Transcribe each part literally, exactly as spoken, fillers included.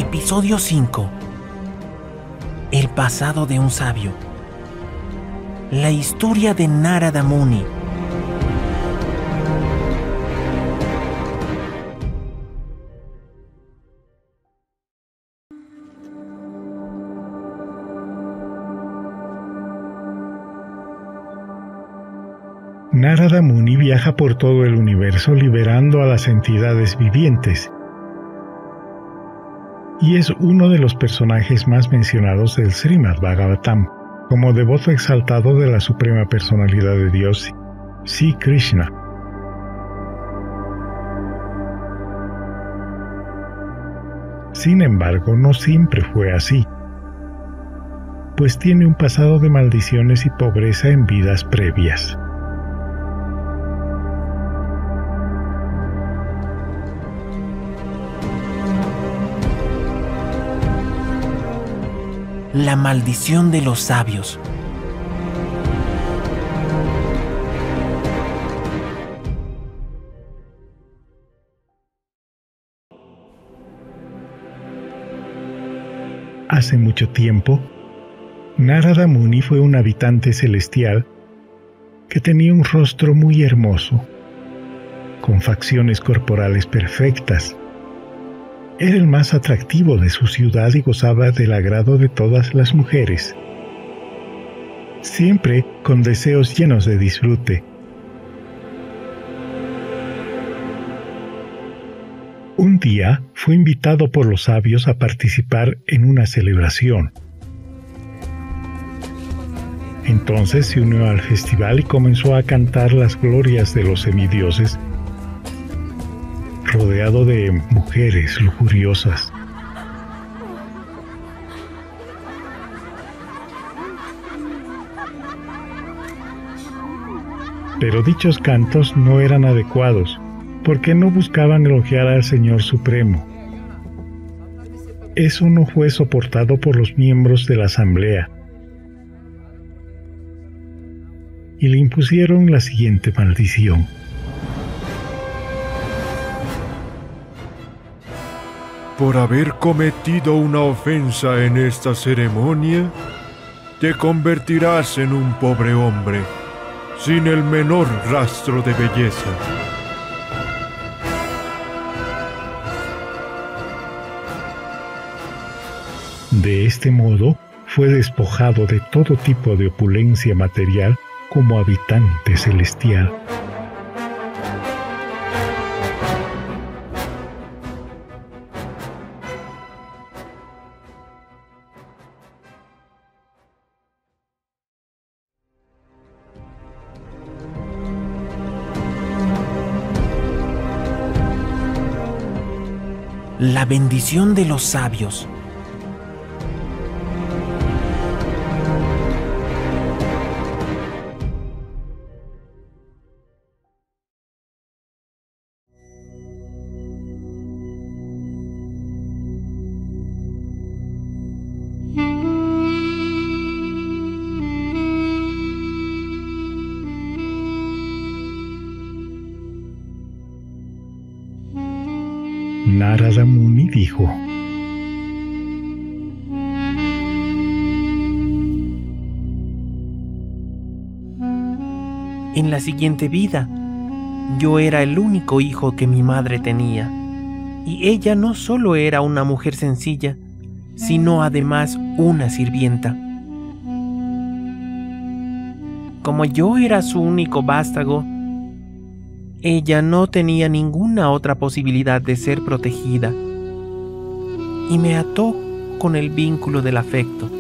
Episodio cinco. El pasado de un sabio. La historia de Narada Muni. Narada Muni viaja por todo el universo liberando a las entidades vivientes y es uno de los personajes más mencionados del Srimad Bhagavatam como devoto exaltado de la Suprema Personalidad de Dios, Sri Krishna. Sin embargo, no siempre fue así, pues tiene un pasado de maldiciones y pobreza en vidas previas. La maldición de los sabios. Hace mucho tiempo, Narada Muni fue un habitante celestial que tenía un rostro muy hermoso, con facciones corporales perfectas. Era el más atractivo de su ciudad y gozaba del agrado de todas las mujeres, siempre con deseos llenos de disfrute. Un día fue invitado por los sabios a participar en una celebración. Entonces se unió al festival y comenzó a cantar las glorias de los semidioses, rodeado de mujeres lujuriosas. Pero dichos cantos no eran adecuados, porque no buscaban elogiar al Señor Supremo. Eso no fue soportado por los miembros de la asamblea, y le impusieron la siguiente maldición. Por haber cometido una ofensa en esta ceremonia, te convertirás en un pobre hombre, sin el menor rastro de belleza. De este modo, fue despojado de todo tipo de opulencia material como habitante celestial. La bendición de los sabios. Narada Muni dijo: En la siguiente vida, yo era el único hijo que mi madre tenía, y ella no solo era una mujer sencilla, sino además una sirvienta. Como yo era su único vástago, ella no tenía ninguna otra posibilidad de ser protegida, y me ató con el vínculo del afecto.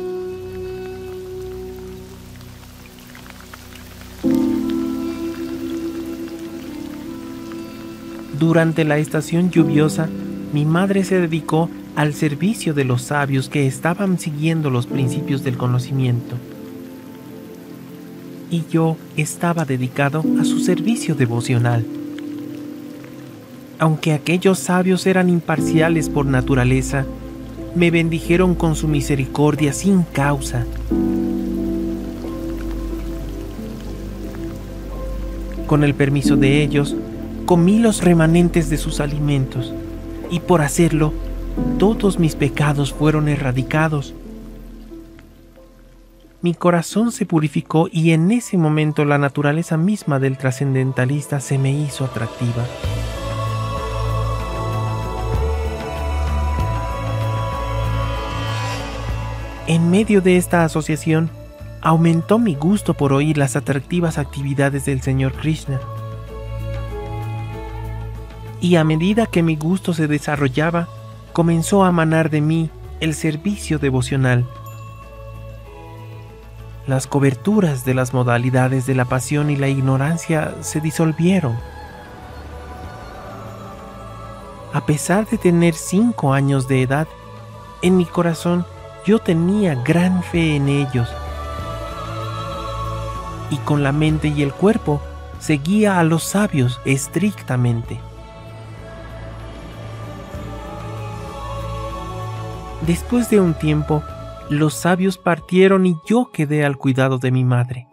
Durante la estación lluviosa, mi madre se dedicó al servicio de los sabios que estaban siguiendo los principios del conocimiento, y yo estaba dedicado a su servicio devocional. Aunque aquellos sabios eran imparciales por naturaleza, me bendijeron con su misericordia sin causa. Con el permiso de ellos, comí los remanentes de sus alimentos, y por hacerlo, todos mis pecados fueron erradicados. Mi corazón se purificó y en ese momento la naturaleza misma del trascendentalista se me hizo atractiva. En medio de esta asociación, aumentó mi gusto por oír las atractivas actividades del señor Krishna. Y a medida que mi gusto se desarrollaba, comenzó a manar de mí el servicio devocional. Las coberturas de las modalidades de la pasión y la ignorancia se disolvieron. A pesar de tener cinco años de edad, en mi corazón yo tenía gran fe en ellos. Y con la mente y el cuerpo seguía a los sabios estrictamente. Después de un tiempo, los sabios partieron y yo quedé al cuidado de mi madre.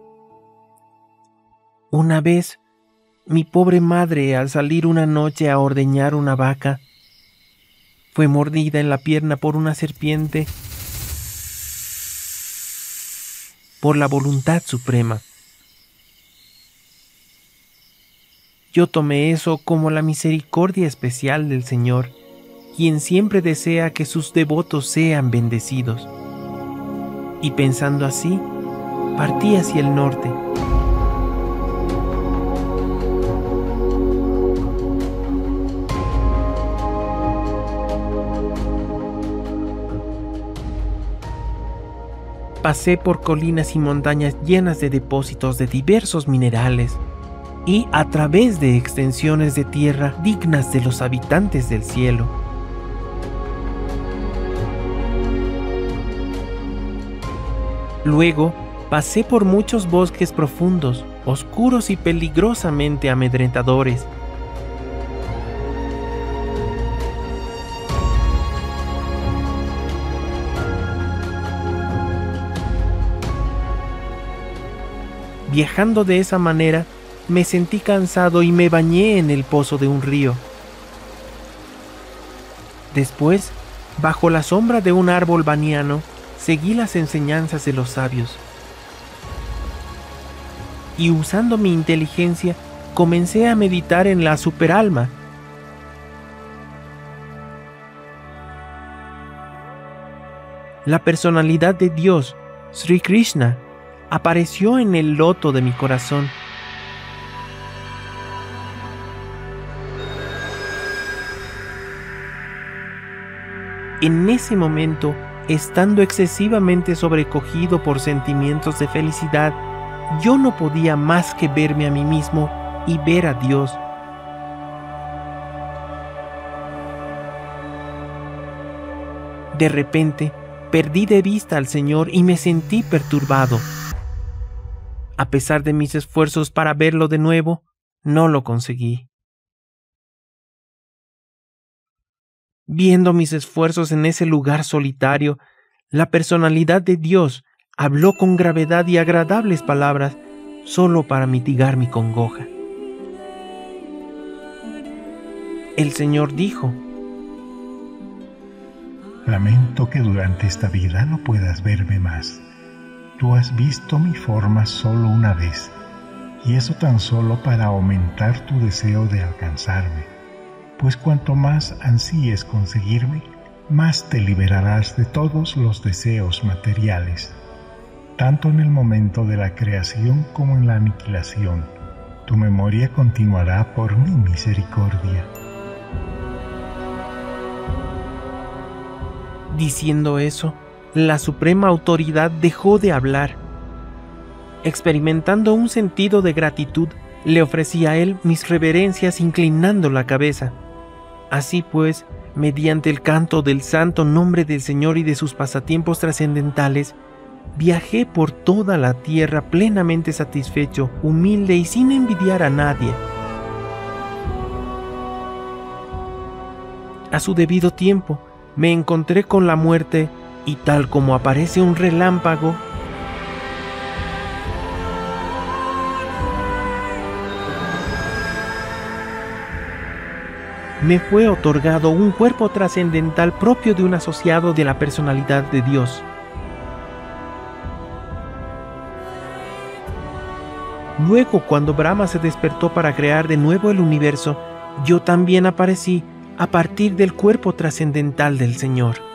Una vez, mi pobre madre, al salir una noche a ordeñar una vaca, fue mordida en la pierna por una serpiente por la voluntad suprema. Yo tomé eso como la misericordia especial del Señor, quien siempre desea que sus devotos sean bendecidos. Y pensando así, partí hacia el norte. Pasé por colinas y montañas llenas de depósitos de diversos minerales y a través de extensiones de tierra dignas de los habitantes del cielo. Luego pasé por muchos bosques profundos, oscuros y peligrosamente amedrentadores. Viajando de esa manera, me sentí cansado y me bañé en el pozo de un río. Después, bajo la sombra de un árbol baniano, seguí las enseñanzas de los sabios. Y usando mi inteligencia, comencé a meditar en la superalma. La personalidad de Dios, Sri Krishna, apareció en el loto de mi corazón. En ese momento, estando excesivamente sobrecogido por sentimientos de felicidad, yo no podía más que verme a mí mismo y ver a Dios. De repente, perdí de vista al Señor y me sentí perturbado. A pesar de mis esfuerzos para verlo de nuevo, no lo conseguí. Viendo mis esfuerzos en ese lugar solitario, la personalidad de Dios habló con gravedad y agradables palabras solo para mitigar mi congoja. El Señor dijo: Lamento que durante esta vida no puedas verme más. Tú has visto mi forma solo una vez, y eso tan solo para aumentar tu deseo de alcanzarme, pues cuanto más ansíes conseguirme, más te liberarás de todos los deseos materiales. Tanto en el momento de la creación como en la aniquilación, tu memoria continuará por mi misericordia. Diciendo eso, la suprema autoridad dejó de hablar. Experimentando un sentido de gratitud, le ofrecí a él mis reverencias inclinando la cabeza. Así pues, mediante el canto del santo nombre del Señor y de sus pasatiempos trascendentales, viajé por toda la tierra plenamente satisfecho, humilde y sin envidiar a nadie. A su debido tiempo, me encontré con la muerte y tal como aparece un relámpago, me fue otorgado un cuerpo trascendental propio de un asociado de la personalidad de Dios. Luego, cuando Brahma se despertó para crear de nuevo el universo, yo también aparecí a partir del cuerpo trascendental del Señor.